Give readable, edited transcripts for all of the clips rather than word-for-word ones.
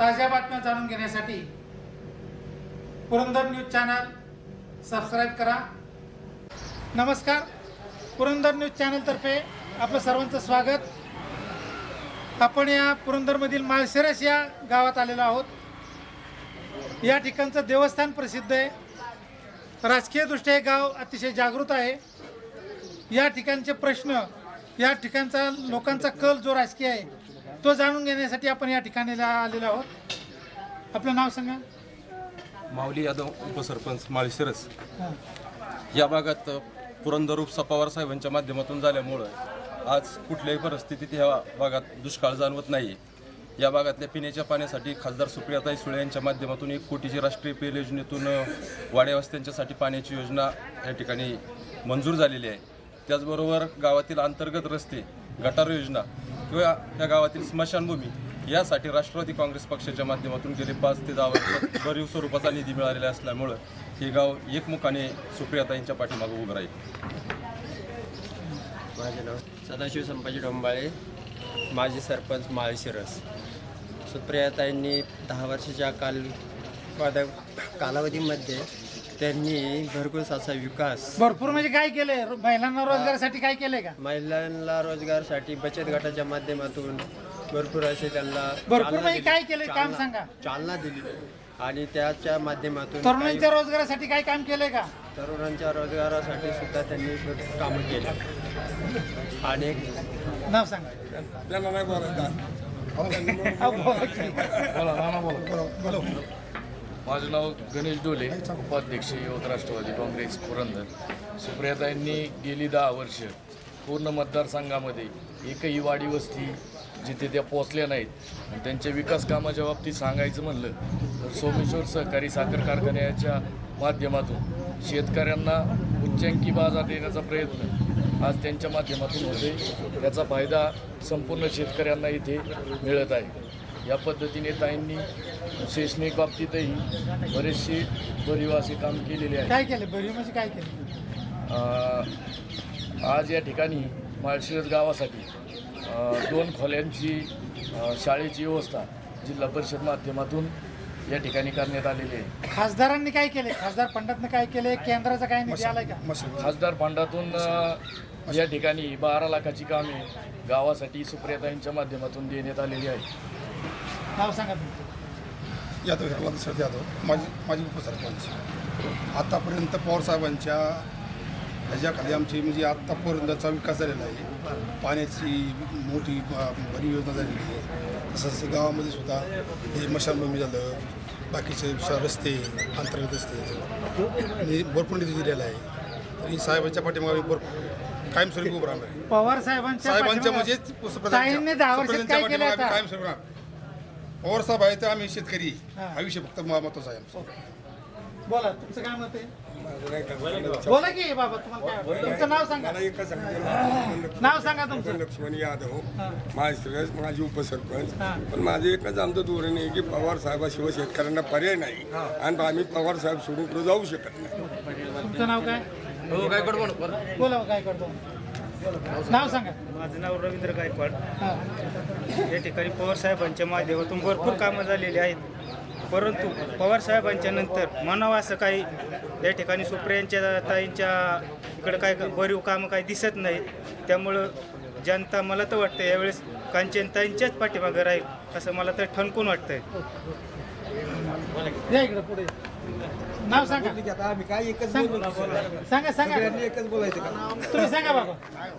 ताज्या बातम्या जाणून घेण्यासाठी पुरंदर न्यूज चॅनल सबस्क्राईब करा। नमस्कार, पुरंदर न्यूज चॅनलतर्फे आपलं सर्वांचं स्वागत। आपण या पुरंदरमधील माळशिरस या गावात आलेलो आहोत। या ठिकाणचं देवस्थान प्रसिद्ध आहे। राजकीयदृष्ट्या हे गाव अतिशय जागृत आहे। या ठिकाणचे प्रश्न, या ठिकाणचा लोकांचा कल जो राजकीय आहे तो जाणून घेण्यासाठी आपण या ठिकाणी आलेलो आहोत। आपलं नाव सांगा। माऊली यादव, उपसरपंच माळशिरस। या भागात पुरंदर उपसा पवार साहेबांच्या माध्यमातून झाल्यामुळं आज कुठल्याही परिस्थितीत या भागात दुष्काळ जाणवत नाही। या भागातल्या पिण्याच्या पाण्यासाठी खासदार सुप्रियाताई सुळे यांच्या माध्यमातून 1 कोटीची राष्ट्रीय पेय योजनेतून वाड्यावस्त्यांच्यासाठी पाण्याची योजना या ठिकाणी मंजूर झालेली आहे। त्याचबरोबर गावातील अंतर्गत रस्ते, गटार योजना किंवा या गावातील स्मशानभूमी यासाठी राष्ट्रवादी काँग्रेस पक्षाच्या माध्यमातून गेले 5 ते 10 वर्षात भरीव स्वरूपाचा निधी मिळालेला असल्यामुळं हे गाव एकमुखाने सुप्रियाताईंच्या पाठीमागे उभं राहील। माझे नाव सदाशिव संभाजी डोंबाळे, माजी सरपंच माळशिरस। सुप्रियाताईंनी 10 वर्षाच्या कालावधीमध्ये त्यांनी भरघोस असा विकास, भरपूर म्हणजे काय केलंय? महिलांना रोजगारासाठी काय केलंय का? महिलांना रोजगारासाठी बचत गटाच्या माध्यमातून भरपूर असे त्यांना भरपूर म्हणजे काय केलंय काम सांगा। चालना दिली आणि त्याच्या माध्यमातून तरुणांच्या रोजगारासाठी काय काम केलंय का? तरुणांच्या रोजगारासाठी सुद्धा त्यांनी भरपूर कामं केली। आणि नाव सांगा। माझं नाव गणेश डोले, उपाध्यक्ष युवक राष्ट्रवादी काँग्रेस पुरंदर। सुप्रियाताईंनी गेली 10 वर्ष पूर्ण मतदारसंघामध्ये एकही वाडी वस्ती जिथे त्या पोचल्या नाहीत। आणि त्यांच्या विकास कामाच्या बाबतीत सांगायचं म्हणलं तर सोमेश्वर सहकारी साखर कारखान्याच्या माध्यमातून शेतकऱ्यांना उच्चांकी बाजार देण्याचा प्रयत्न आज त्यांच्या माध्यमातून होते। त्याचा फायदा संपूर्ण शेतकऱ्यांना इथे मिळत आहे। या पद्धतीने ताईंनी शैक्षणिक बाबतीतही बरेचसे भरीव असे काम केलेले आहे। काय केलं भरीव म्हणजे काय केलं? आज या ठिकाणी माळशिरस गावासाठी 2 खोल्यांची शाळेची व्यवस्था जिल्हा परिषद माध्यमातून या ठिकाणी करण्यात आलेली आहे। खासदारांनी काय केले? खासदार फंडातनं काय केले? केंद्राचा काय निधी आलाय का? खासदार फंडातून या ठिकाणी 12 लाखाची कामे गावासाठी सुप्रियाताईंच्या माध्यमातून देण्यात आलेली आहे। नाव सांगा तुमचं। यादव हिरवाद सर यादव, माझी उपसरपंच। आतापर्यंत पवार साहेबांच्या ह्याच्याखाली आमची म्हणजे आत्तापर्यंतचा विकास झालेला आहे। पाण्याची मोठी भरीव योजना झालेली आहे। तसंच गावामध्ये सुद्धा हे मशानभूमी झालं, बाकीचे रस्ते, अंतर्गत रस्ते भरपूर निधी दिलेला आहे। तरी साहेबांच्या पाठीमागे भरपूर कायमस्वरूपी उभं राहणार आहे। पवार साहेबांच्या म्हणजे ताईंनी 10 वर्षात काय केलं आता? कायमस्वरूपी राहणार। पवार साहेब आहे तर आम्ही शेतकरी, हा विषय फक्त महत्त्वाचा आहे आमचा। बोला, तुमचं काय मत आहे? बोला की बाबा, तुम्हाला काय? तुमचं नाव सांगा। नाव सांगा तुमचं। लक्ष्मण यादव, माळशिरस, माझी उपसरपंच। पण माझं एकच आमचं धोरण आहे की पवार साहेबाशिवाय शेतकऱ्यांना पर्याय नाही आणि आम्ही पवार साहेब सोडून पुढे जाऊ शकत नाही। तुमचं नाव काय? बोला, काय करतो? नाव सांगा। माझं नाव रवींद्र गायकवाड। या ठिकाणी पवार साहेबांच्या माध्यमातून भरपूर कामं झालेली आहेत, परंतु पवार साहेबांच्या नंतर म्हणावं असं काही या ठिकाणी सुप्रियांच्या ताईंच्या इकडं काय भरीव कामं काही दिसत नाहीत। त्यामुळं जनता, मला तर वाटतं यावेळेस कांचनताईंच्याच पाठीमागं राहील असं मला तर ठणकून वाटतंय। या इकडे पुढे। नाव सांगा। आम्ही काय एकच सांगा सांगा। एकच बोलायचं का? तुम्ही सांगा बाबा।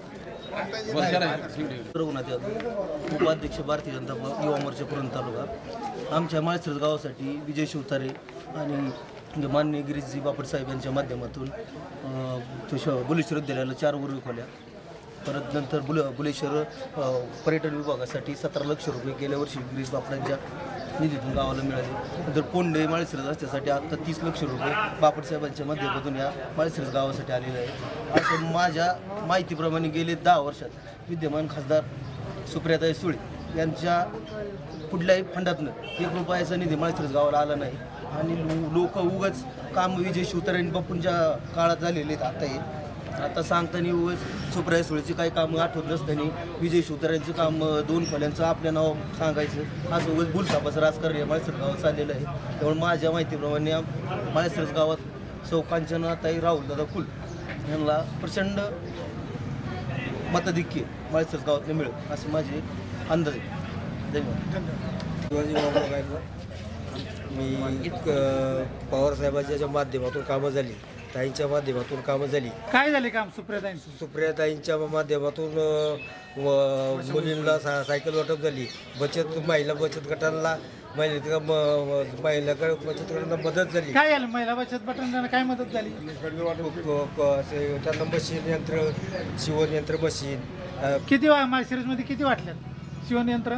रघुनाथ यादव, उपाध्यक्ष भारतीय जनता युवा मोर्चा पुरंदर तालुका। आमच्या माळशिरस गावासाठी विजय शिवतारे आणि माननीय गिरीशजी बापट साहेब यांच्या माध्यमातून बुलेश्वर विद्यालयाला 4 वर्ग खोल्या, परत नंतर बुलेश्वर पर्यटन विभागासाठी 17 लाख रुपये गेल्या वर्षी गिरीश बापटांच्या निधीतून गावाला मिळाले। नंतर कोंडे माळशिरस रस्त्यासाठी आता 30 लाख रुपये बापट साहेबांच्या माध्यमातून या माळशिरस गावासाठी आलेले आहे। असं माझ्या माहितीप्रमाणे गेले 10 वर्षात विद्यमान खासदार सुप्रियाताई सुळे यांच्या कुठल्याही फंडातनं 1 रुपयाचा निधी माळशिरस गावाला आला नाही। आणि लोक उगाच काम विजय शिवतारे आणि बापूंच्या काळात झालेले आहेत आता हे आता सांगताना उगाच सुप्रिया सुळेची काही कामं आठवत नसताना विजय शिवतारेंचं काम 2 खोल्यांचं आपल्या नाव सांगायचं असं उगाच बुलसापाचं राजकारण या माळशिरस गावात चाललेलं आहे. त्यामुळे माझ्या माहितीप्रमाणे माळशिरस गावात सौ कांचनाताई राहुलदादा कुल यांना प्रचंड मताधिक्य माळशिरस गावातनं मिळेल असं माझे अंदाज आहे. धन्यवाद. मी पवारसाहेबांच्या माध्यमातून कामं झाली, ताईंच्या माध्यमातून कामं झाली. काय झाले काम सुप्रियाताईंचं? सुप्रियाताईंच्या माध्यमातून मुलींना सायकल वाटप झाली. महिला बचत गटांना महिला बचत गटांना मदत झाली. काय झालं महिला बचत गटांना काय मदत झाली? त्यांना मशीन यंत्र, शिवणयंत्र मशीन. किती माळशिरसमध्ये किती वाटल्यात शिवणयंत्र?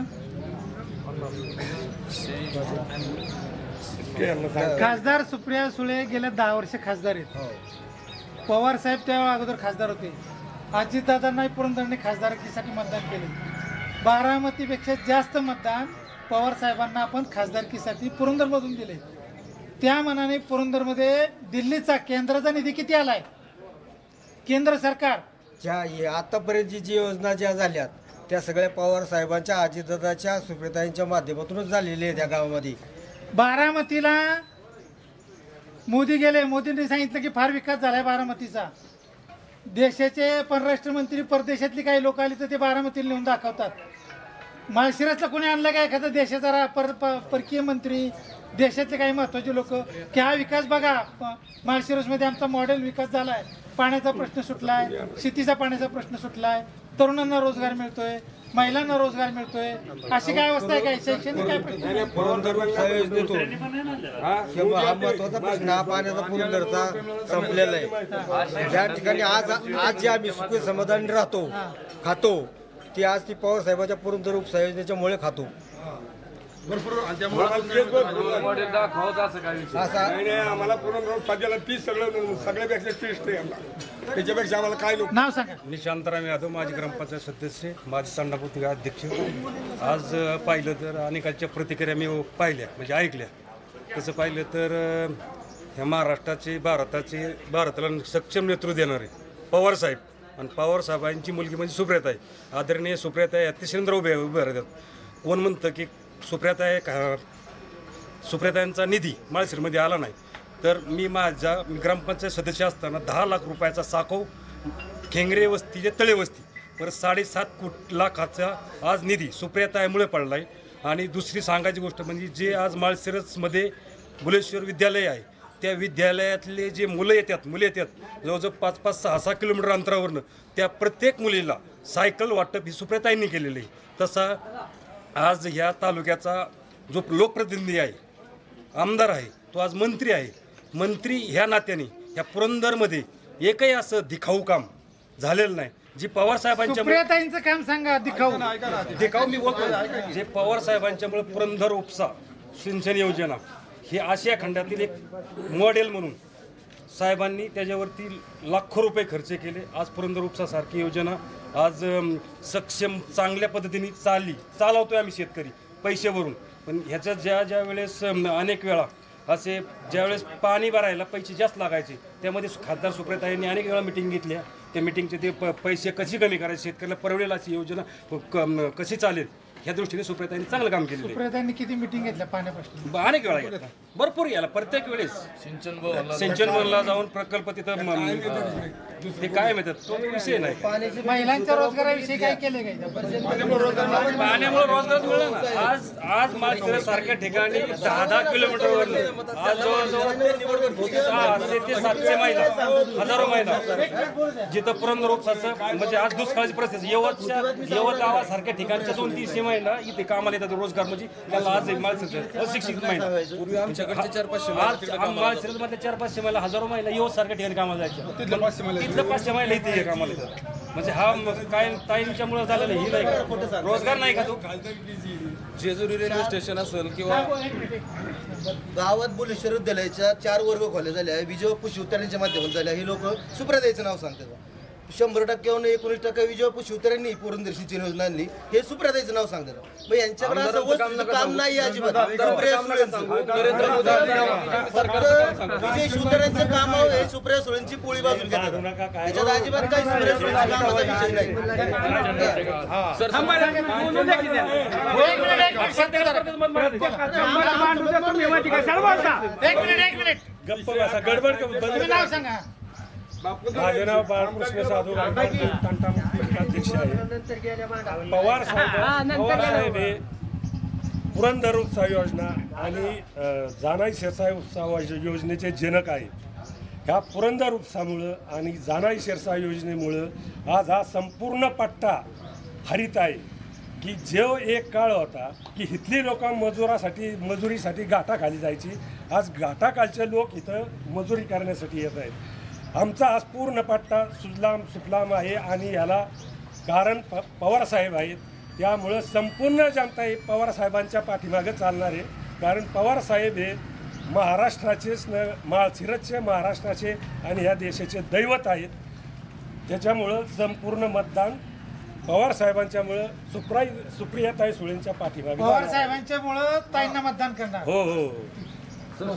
खासदार सुप्रिया सुळे गेल्या 10 वर्ष खासदार आहेत. पवार साहेब त्या अगोदर खासदार होते. अजितदादांना पुरंदरने खासदारकीसाठी मतदान केले. बारामतीपेक्षा जास्त मतदान पवार साहेबांना आपण खासदारकीसाठी पुरंदरमधून दिले. त्या मनाने पुरंदरमध्ये दिल्लीचा केंद्राचा निधी किती आलाय? केंद्र सरकार ज्या आतापर्यंत जी योजना ज्या झाल्यात त्या सगळ्या पवार साहेबांच्या, अजितदादाच्या, सुप्रियाताईंच्या माध्यमातूनच झालेल्या आहे. त्या गावामध्ये बारामतीला मोदी गेले. मोदींनी सांगितलं की फार विकास झालाय बारामतीचा. देशाचे परराष्ट्र मंत्री परदेशातली काही लोक आली तर ते बारामतीला नेऊन दाखवतात. माळशिरसला कोणी आणलं का एखादा देशाचा परकीय मंत्री, देशातले काही महत्त्वाचे लोक की हा विकास बघा माळशिरसमध्ये आमचा मॉडेल विकास झालाय, पाण्याचा प्रश्न सुटलाय, शेतीचा पाण्याचा प्रश्न सुटलाय, तरुणांना रोजगार मिळतोय, महिलांना रोजगार मिळतोय, अशी काय अवस्था आहे? काय शैक्षणिक काय प्रश्न? हा महत्वाचा प्रश्न हा पाण्याचा पुरंदरचा संपलेला आहे. ज्या ठिकाणी आज जे आम्ही सुखी समाधानी राहतो, खातो, ती आज ती पवार साहेबांच्या पुरंदर उपसंयोजनेच्यामुळे खातो. आम्हाला पूर्ण सध्याला 30 सगळ्यापेक्षा टेस्ट आहे आम्हाला. त्याच्यापेक्षा आम्हाला काय नको. नाव सांगा. निशांतराम यादव, माजी ग्रामपंचायत सदस्य, माजी तांडापुती अध्यक्ष. आज पाहिलं तर अनेकांच्या प्रतिक्रिया मी पाहिल्या, म्हणजे ऐकल्या. तसं पाहिलं तर ह्या भारताला सक्षम नेतृत्व देणारे पवार साहेब आणि पवार साहेबांची मुलगी म्हणजे सुप्रियाताई, आदरणीय सुप्रियाताई अतिशय उभे राहतात. कोण म्हणतं की सुप्रियाताईंचा निधी माळशिरसमध्ये आला नाही, तर मी ग्रामपंचायत सदस्य असताना 10 लाख रुपयाचा साखव खेंगरे वस्ती जे तळे वस्ती परत 7.5 लाखाचा आज निधी सुप्रियाताईमुळे पडला आहे. आणि दुसरी सांगायची गोष्ट म्हणजे जे आज माळशिरसमध्ये बुलेश्वर विद्यालय आहे, त्या विद्यालयातले जे मुलं येतात जवळजवळ 5-5, 6-6 किलोमीटर अंतरावरनं त्या प्रत्येक मुलीला सायकल वाटप ही सुप्रियाताईंनी केलेलं आहे. तसा आज ह्या तालुक्याचा जो लोकप्रतिनिधी आहे, आमदार आहे, तो आज मंत्री आहे. मंत्री ह्या नात्याने ह्या पुरंदरमध्ये एकही असं दिखाऊ काम झालेलं नाही. जी पवार साहेबांच्या सुप्रियाताईंचं काम सांगा. दिखाऊ मी बोलतो. जे पवार साहेबांच्यामुळे पुरंदर उपसा सिंचन योजना ही आशिया खंडातील एक मॉडेल म्हणून साहेबांनी त्याच्यावरती लाखो रुपये खर्च केले. आज पुरंदर उपसासारखी योजना आज सक्षम चांगल्या पद्धतीने चालवतोय आम्ही शेतकरी पैसे भरून. पण ह्याच्यात ज्या वेळेस अनेक वेळा असे ज्यावेळेस पाणी भरायला पैसे जास्त लागायचे, त्यामध्ये खासदार सुप्रियाताईंनी अनेक वेळा मिटिंग घेतल्या. त्या मिटिंगचे ते पैसे कशी कमी करायचे, शेतकऱ्याला परवडेल अशी योजना कशी चालेल ह्या दृष्टीने सुप्रियाताईंनी चांगलं काम केलं. सुप्रियाताईंनी किती मिटिंग घेतल्या पाण्यापासून? अनेक वेळा घेतला, भरपूर याला प्रत्येक वेळेस सिंचन भवनला जाऊन प्रकल्प तिथं ते काय म्हणतात तो विषय नाही. महिलांच्या रोजगाराविषयी काय केले काय? पाण्यामुळे रोजगार मिळाला ना. आज माळशिरस सारख्या ठिकाणी 10 किलोमीटरवर आज जवळजवळ 600 ते 700 महिला, हजारो महिला जिथं पुरंदर उपसाचं म्हणजे आज दुष्काळाची परिस्थिती यवत गावासारख्या ठिकाणच्या 200-300 महिला इथे कामाला येतात रोजगार. म्हणजे त्याला आज माळशिरस अशिक्षित महिला आमच्याकडचे 400-500 माळशिरसमध्ये 400-500 महिला, हजारो महिला यवत सारख्या ठिकाणी कामाला जायच्या. 500 महिला इथे कामाला येतात. म्हणजे हा काय ताईंच्यामुळे झालेलं ही नाही का रोजगार नाही का? तो जेजुरी रेल्वे स्टेशन असेल किंवा गावात बुलेश्वर विद्यालयाच्या 4 वर्ग खोल्या झाल्या, विजय शिवतारेंच्या माध्यमातून झाल्या. हे लोक सुप्रियाताईंचं नाव सांगतात. 100%वर 19% विजय शिवतऱ्यांनी पुरंदर सिंचन योजना आणली, हे सुप्रियाताईचं नाव सांगतात. मग यांच्याकडे असं वस्तूचं काम नाही अजिबात. सुप्रिया सुळेंचं फक्त विजय शिवतऱ्यांचं काम हे सुप्रिया सुळेंची पोळी बाजून घेतात. त्याच्यात अजिबात काही सुप्रिया सुळेंच्या कामाचा विषय नाही. एक मिनिट गप्प बसा, गडबड तुम्ही नाव सांगा. माझे नाव बाळकृष्ण साधू तंटामुक्ती अध्यक्ष आहे. पवार साहेब हे पुरंदर उत्सव योजना आणि जानाई शिरसाई उत्सव योजनेचे जनक आहेत. ह्या पुरंदर उत्सवामुळं आणि जानाई शिरसाई योजनेमुळं आज हा संपूर्ण पट्टा हरित आहे. की जो एक काळ होता की इथली लोक मजुरीसाठी घाटाखाली जायची, आज घाटाखालचे लोक इथं मजुरी करण्यासाठी येत आहेत. आमचा आज पूर्ण पट्टा सुजलाम सुफलाम आहे आणि याला कारण पवारसाहेब आहेत. त्यामुळं संपूर्ण जनता ही पवारसाहेबांच्या पाठीमागे चालणार आहे. कारण पवारसाहेब हे महाराष्ट्राचेच माळशिरसचे, महाराष्ट्राचे आणि ह्या देशाचे दैवत आहेत. त्याच्यामुळं संपूर्ण मतदान पवार साहेबांच्यामुळं सुप्रियाताई सुळेंच्या पाठीमागे. पवार साहेबांच्यामुळं ताईंना मतदान करणार. हो हो.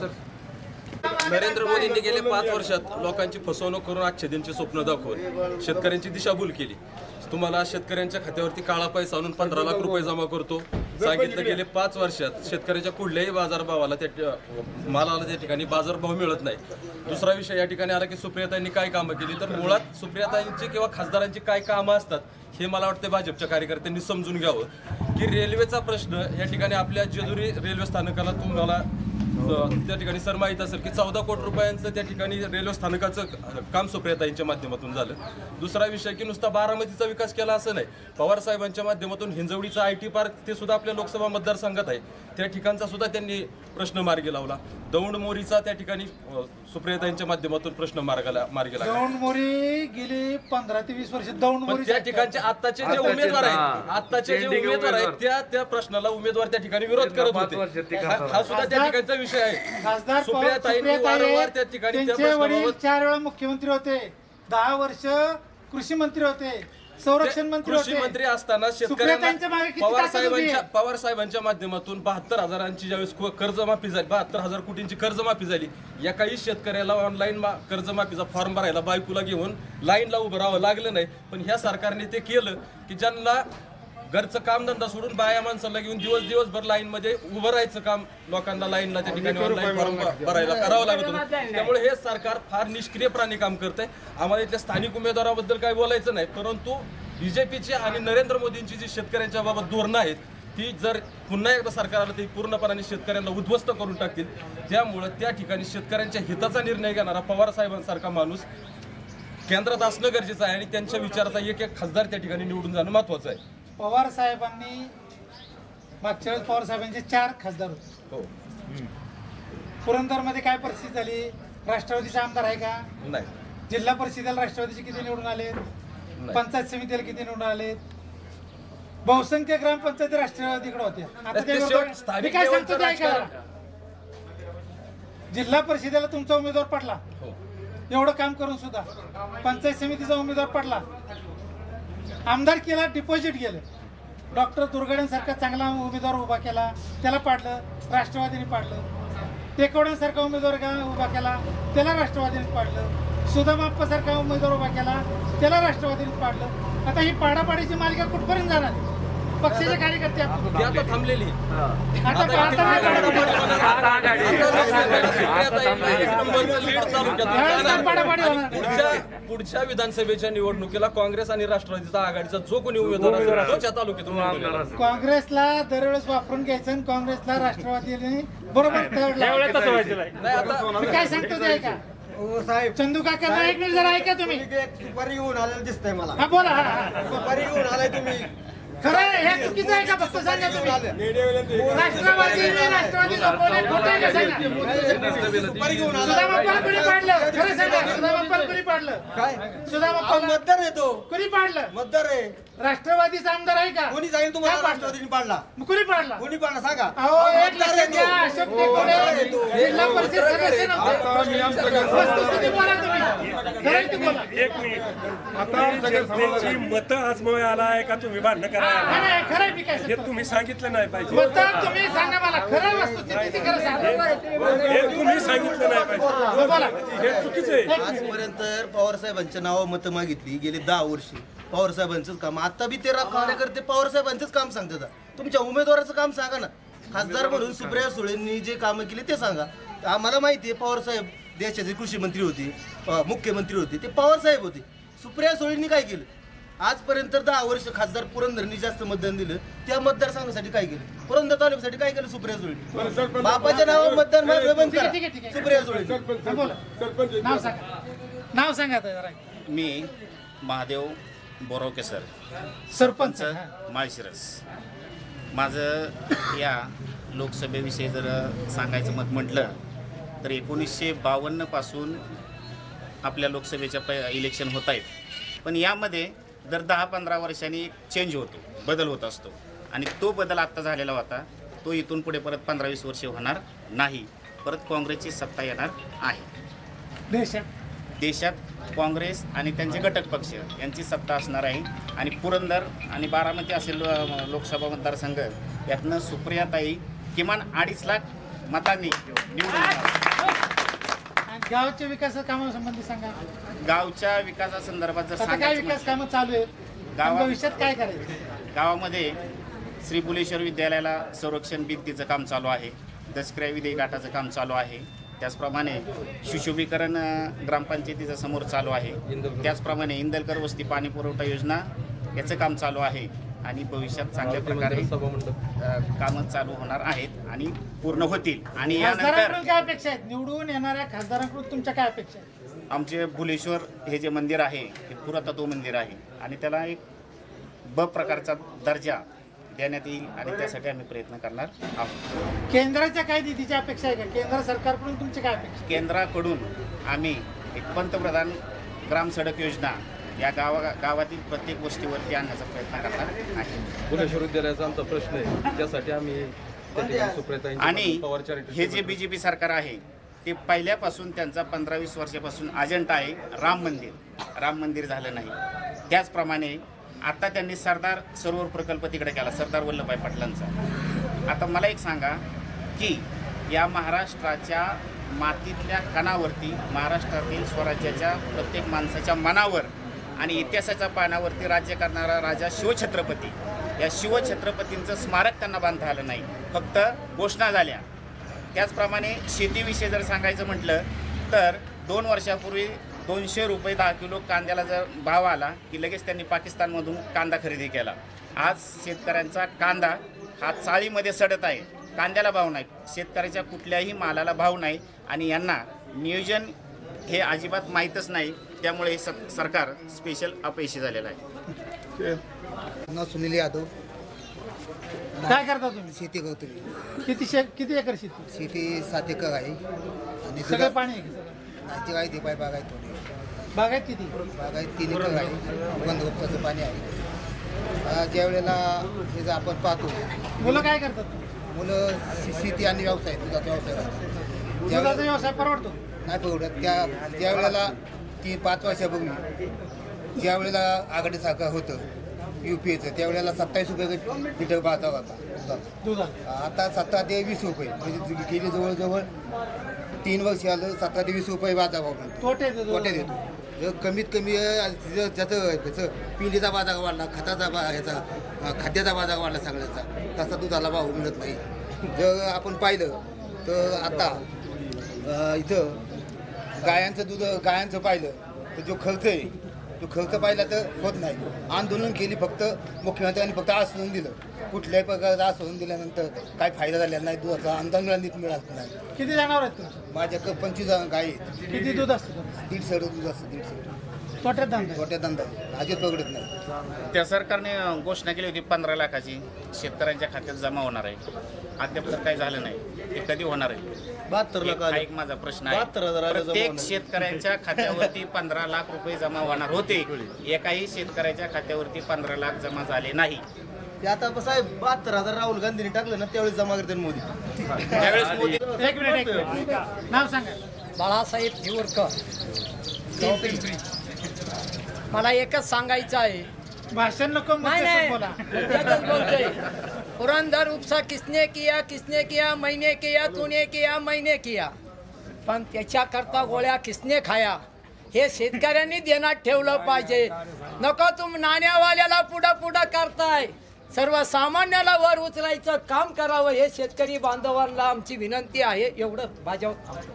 नरेंद्र मोदींनी गेले 5 वर्षात लोकांची फसवणूक करून आच्छादींची स्वप्न दाखवून शेतकऱ्यांची दिशाभूल केली. तुम्हाला शेतकऱ्यांच्या खात्यावरती काळा पैसा आणून 15 लाख रुपये जमा करतो सांगितलं. गेले 5 वर्षात शेतकऱ्याच्या कुठल्याही बाजारभावाला मालाला त्या ठिकाणी बाजारभाव मिळत नाही. दुसरा विषय या ठिकाणी आला की सुप्रियाताईंनी काय कामं केली, तर मुळात सुप्रियाताईंची किंवा खासदारांची काय कामं असतात हे मला वाटतं भाजपच्या कार्यकर्त्यांनी समजून घ्यावं. की रेल्वेचा प्रश्न या ठिकाणी आपल्या जेजुरी रेल्वे स्थानकाला तुम्हाला त्या ठिकाणी सर माहीत असेल की 14 कोटी रुपयांचं त्या ठिकाणी रेल्वे स्थानकाचं काम सुप्रियाताईंच्या माध्यमातून झालं. दुसरा विषय की नुसता बारामतीचा विकास केला असं नाही, पवार साहेबांच्या माध्यमातून हिंजवडीचा IT पार्क ते सुद्धा आपल्या लोकसभा मतदारसंघात आहे, त्या ठिकाणचा सुद्धा त्यांनी प्रश्न मार्गी लावला. दौंड मोरीचा त्या ठिकाणी सुप्रियाताईंच्या माध्यमातून प्रश्न मार्गी लागला. दौंड मोरी गेली 15 ते 20 वर्ष दौंड मोरी त्या ठिकाणचे आत्ताचे जे उमेदवार आहेत त्या प्रश्नाला उमेदवार त्या ठिकाणी विरोध करत होते. हा सुद्धा त्या ठिकाणचा विषय आहे. खासदार सुप्रियाताईंनी वारंवार त्या ठिकाणी त्यांचे वडील 4 वेळा मुख्यमंत्री होते, 10 वर्ष कृषी मंत्री होते, संरक्षण मंत्री होते. कृषी मंत्री असताना शेतकऱ्यांना पवार साहेबांच्या माध्यमातून 72,000ची ज्यावेळेस कर्जमाफी झाली, 72,000 कोटींची कर्जमाफी झाली, एकाही शेतकऱ्याला ऑनलाईन कर्जमाफीचा फॉर्म भरायला बायकोला घेऊन लाईनला उभं राहावं लागलं नाही. पण ह्या सरकारने ते केलं की ज्यांना घरचं कामधंदा सोडून बाया माणसाला घेऊन दिवसभर लाईन मध्ये उभं राहायचं काम लोकांना लाईनला त्या ठिकाणी ऑनलाईन फॉर्म भरायला करावं लागत होतं. त्यामुळे हे सरकार फार निष्क्रिय प्राणी काम करतंय. आम्हाला इथल्या स्थानिक उमेदवाराबद्दल काही बोलायचं नाही, परंतु बीजेपीची आणि नरेंद्र मोदींची जी शेतकऱ्यांच्या बाबत धोरणं आहेत ती जर पुन्हा एकदा सरकार आलं ती पूर्णपणाने शेतकऱ्यांना उद्ध्वस्त करून टाकतील. त्यामुळं त्या ठिकाणी शेतकऱ्यांच्या हिताचा निर्णय घेणारा पवार साहेबांसारखा माणूस केंद्रात असणं गरजेचं आहे आणि त्यांच्या विचाराचा एक खासदार त्या ठिकाणी निवडून जाणं महत्वाचं आहे. पवार साहेबांनी मागच्या वेळेस पवार साहेबांचे 4 खासदार होते. हो. पुरंदरमध्ये काय परिस्थिती झाली? राष्ट्रवादीचा आमदार आहे का? नाही. जिल्हा परिषदेला राष्ट्रवादीचे किती निवडून आले? पंचायत समितीला किती निवडून आले? बहुसंख्य ग्रामपंचायती राष्ट्रवादीकडे होत्या. आता ते काय सांगतो ते ऐका. जिल्हा परिषदेला तुमचा उमेदवार पडला, एवढं काम करून सुद्धा पंचायत समितीचा उमेदवार पडला, आमदार केला, डिपॉझिट गेलं. डॉक्टर दुर्गाड्यांसारखा चांगला उमेदवार उभा केला, त्याला पाडलं, राष्ट्रवादीने पाडलं. टेकवड्यांसारखा उमेदवार उभा केला, त्याला राष्ट्रवादीने पाडलं. सुदामाप्पासारखा उमेदवार उभा केला, त्याला राष्ट्रवादीने पाडलं. आता ही पाडापाडीची मालिका कुठपर्यंत जाणार? पक्षाचे कार्यकर्ते आता थांबलेली. पुढच्या विधानसभेच्या निवडणुकीला काँग्रेस आणि राष्ट्रवादीचा आघाडीचा जो कोणी उमेदवार असेल तो तालुक्यातून काँग्रेसला दरवेळेस वापरून घ्यायचं आणि काँग्रेसला राष्ट्रवादीने बरोबर काय सांगतो ते ऐका. साहेब चंदू काका एक मिनिट जरा ऐका तुम्ही. सुपारी घेऊन आलेलं दिसतंय मला. हा बोला. सुपारी घेऊन आलाय तुम्ही. खरं हे चुकीचं आहे का? फक्त सांगा तुम्ही. राष्ट्रवादी खोटं आहे का सांगा. सुदामाप्पाला कुणी पाडलं? खरं सांगा. सुदामाप्पाला कुणी पाडलं? काय सुदामाप्पा मतदार येतो. कुणी पाडलं? मतदार आहे. राष्ट्रवादीचा आमदार आहे का? कोणी सांगितलं तुम्हाला? राष्ट्रवादीने पाडला. कुणी पाडला? कोणी पाडला सांगा. अहो एक लक्षात घ्या, अशोक एकटे कोळे जिल्हा परिषद सदस्य नव्हते. वस्तुस्थिती बोला तुम्ही. खरं ते बोला. एक मिनिट आता जनतेची मतं आजमावायला आहे का तुम्ही भांडण करा नाही, खरं मी काय हे सांगतो. तुम्ही सांगितलं नाही पाहिजे मतं तुम्ही सांगा मला. खरं वस्तुस्थिती ती खरं सांगा. हे तुम्ही सांगितलं नाही पाहिजे बोला. हे चुकीचं आहे. आजपर्यंत पवार साहेबांच्या नावावर मतं मागितली गेली 10 वर्ष. पवार साहेबांचंच काम आता बी 13 कार्यकर्ते पवार साहेबांचंच काम सांगतात. तुमच्या उमेदवाराचं काम सांगा ना. खासदार म्हणून सुप्रिया सुळेंनी जे कामं केली ते सांगा. आम्हाला माहिती आहे पवार साहेब देशाचे कृषी मंत्री होते, मुख्यमंत्री होते, ते पवार साहेब होते. सुप्रिया सुळेंनी काय केलं? आजपर्यंत 10 वर्ष खासदार पुरंदरनी जास्त मतदान दिलं. त्या मतदारसंघासाठी काय केलं? पुरंदर तालुक्यासाठी काय केलं सुप्रिया सुळेंनी? बापाच्या नावावर मतदान बंद करा. ठीक आहे. सुप्रिया सुळेंनी हा, बोला. नाव सांगा. नाव सांगा आता जरा. मी महादेव बोरावके सर, सरपंच माळशिरस. माझं या लोकसभेविषयी जर सांगायचं मत म्हटलं तर 1952 पासून आपल्या लोकसभेच्या इलेक्शन होत आहेत. पण यामध्ये दर 10-15 वर्षांनी एक चेंज होतो, बदल होत असतो. आणि तो बदल आत्ता झालेला होता. तो इथून पुढे परत 15-20 वर्षे होणार नाही. परत काँग्रेसची सत्ता येणार आहे. देशात काँग्रेस आणि त्यांचे घटक पक्ष यांची सत्ता असणार आहे. आणि पुरंदर आणि बारामती असेल लोकसभा मतदारसंघ यातनं सुप्रियाताई किमान 2.5 लाख मतांनी निवडून आणि गावच्या विकास कामासंबंधी सांगा. गावच्या विकासासंदर्भात जर आता काय सांगायचं विकास कामं चालू आहेत भविष्यात काय करायचं? गावामध्ये श्री बुलेश्वर विद्यालयाला संरक्षण भिंतीचं काम चालू आहे. दसक्रिया विधी घाटाचं काम चालू आहे. त्याचप्रमाणे सुशोभीकरण ग्रामपंचायतीचं समोर चालू आहे. त्याचप्रमाणे इंदलकर वस्ती पाणी पुरवठा योजना याचं काम चालू आहे. आणि भविष्यात चांगल्या प्रकारे कामं चालू होणार आहेत आणि पूर्ण होतील. आणि यानंतर खासदारांकडून काय अपेक्षा आहेत? निवडून येणाऱ्या खासदारांकडून तुमच्या काय अपेक्षा आहेत? आमचे बुलेश्वर हे जे मंदिर आहे हे पुरातत्व मंदिर आहे आणि त्याला एक ब प्रकारचा दर्जा देण्यात येईल आणि त्यासाठी आम्ही प्रयत्न करणार आहोत. केंद्राच्या काय निधीच्या अपेक्षा आहे का? केंद्र सरकारकडून तुमची काय अपेक्षा? केंद्राकडून आम्ही एक पंतप्रधान ग्राम सडक योजना या गावातील प्रत्येक गोष्टीवरती आणण्याचा प्रयत्न करणार आहे. बुलेश्वर विद्यालयाचा आमचा प्रश्न आहे त्यासाठी आम्ही आणि हे जे BJP सरकार आहे ते पहिल्यापासून त्यांचा 15-20 वर्षापासून अजेंडा आहे राम मंदिर झालं नाही. त्याचप्रमाणे आता त्यांनी सरदार सरोवर प्रकल्प तिकडे केला, सरदार वल्लभभाई पटेलांचा. आता मला एक सांगा की या महाराष्ट्राच्या मातीतल्या कणावरती महाराष्ट्रातील स्वराज्याच्या प्रत्येक माणसाच्या मनावर आणि इतिहासाच्या पानावरती राज्य करणारा राजा शिवछत्रपती, या शिवछत्रपतींचं स्मारक त्यांना बांधता आलं नाही, फक्त घोषणा झाल्या. त्याचप्रमाणे शेतीविषयी जर सांगायचं म्हटलं तर 2 वर्षापूर्वी 200 रुपये 10 किलो कांद्याला जर भाव आला की लगेच त्यांनी पाकिस्तानमधून कांदा खरेदी केला. आज शेतकऱ्यांचा कांदा हा चाळीमध्ये सडत आहे. कांद्याला भाव नाही, शेतकऱ्याच्या कुठल्याही मालाला भाव नाही आणि यांना नियोजन हे अजिबात माहीतच नाही. त्यामुळे हे सरकार स्पेशल अपयशी झालेलं आहे. नाव सुनील यादव. काय करता तुम्ही? शेती करतो मी. किती एकर शेती? शेती 7 एकर आहे आणि सगळं पाणी आहे का? नाची आहे ते बागायत थोडी. बागायत किती? बागायत 3 एकर आहे. बंदोबस्ताचं पाणी आहे. ज्या वेळेला हे जे आपण पाहतो मुलं काय करतात? मुलं शेती आणि व्यवसाय, दुधाचा व्यवसाय करतात. दुधाचा व्यवसाय परवडतो? नाही परवडत. ज्या वेळेला 3-5 वर्षापूर्वी ज्या वेळेला आघाडी सरकार होतं UPAचं त्यावेळेला 27 रुपये लिटर बाजार होता दुधाचा. आता 17 ते 20 रुपये म्हणजे गेली जवळजवळ 3 वर्ष आलं 17 ते 20 रुपये बाजार भाव तोटे देतो. जर कमीत कमी त्याचं पिंडीचा बाजार वाढला, खाद्याचा बाजार वाढला सगळ्याचा, तसा दुधाला भाव मिळत नाही. जर आपण पाहिलं तर आता इथं गायांचं पाहिलं तर जो खर्च आहे तो खर्च पाहिला तर होत नाही. आंदोलन केली फक्त मुख्यमंत्र्यांनी फक्त आश्वासन दिलं. कुठल्याही प्रकारचं आश्वासन दिल्यानंतर काय फायदा झालेला नाही. दुधाचा अनुदान मिळत नाही. किती जनावर आहेत तुमचे? माझ्याकडे 25 गाय आहेत. किती दूध असतं? 1.5 दूध असतं. 1.5 तोट्यात धंदा अजित पकडत नाही. त्या सरकारने घोषणा केली होती 15 लाखाची शेतकऱ्यांच्या खात्यात जमा होणार आहे. अद्याप तर काही झालं नाही. ते कधी होणार आहे? 72 लाख. एक माझा प्रश्न आहे, प्रत्येक शेतकऱ्यांच्या खात्यावरती 15 लाख रुपये जमा होणार होते. एकाही शेतकऱ्याच्या खात्यावरती 15 लाख जमा झाले नाही. ते आता साहेब 72,000 राहुल गांधींनी टाकलं ना त्यावेळेस जमा करते मोदी. एक मिनिट नाव सांगा. बाळासाहेब हिवरकर, पिंपरी. मला एकच सांगायचं आहे. भाषण नको, नाही बोला. एकच बोलतोय. पुरंदर उपसा किसने किया मैंने किया तूने किया मैंने किया, पण त्याच्याकरता गोळ्या किसने खाया हे शेतकऱ्यांनी ध्यानात ठेवलं पाहिजे. नको तुम्ही नाण्यावाल्याला पुढं करताय, सर्वसामान्याला वर उचलायचं काम करावं, हे शेतकरी बांधवांना आमची विनंती आहे. एवढं भाजप.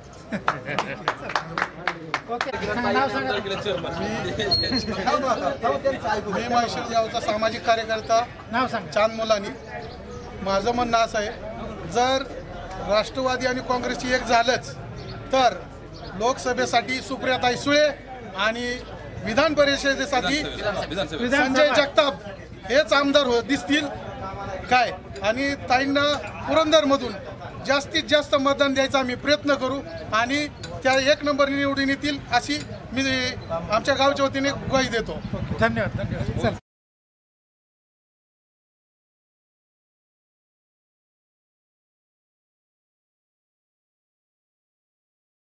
मी माळशिरस गावचा सामाजिक कार्यकर्ता नाव सांग. चांद मुलानी. माझं म्हणणं असं आहे, जर राष्ट्रवादी आणि काँग्रेसची एक झालंच तर लोकसभेसाठी सुप्रियाताई सुळे आणि विधान परिषदेसाठी संजय जगताप हेच आमदार दिसतील काय, आणि ताईंना पुरंदरमधून जास्तीत जास्त मतदान द्यायचा आम्ही प्रयत्न करू आणि त्या 1 नंबर निवडून येतील अशी मी आमच्या गावच्या वतीने ग्वाही देतो. धन्यवाद.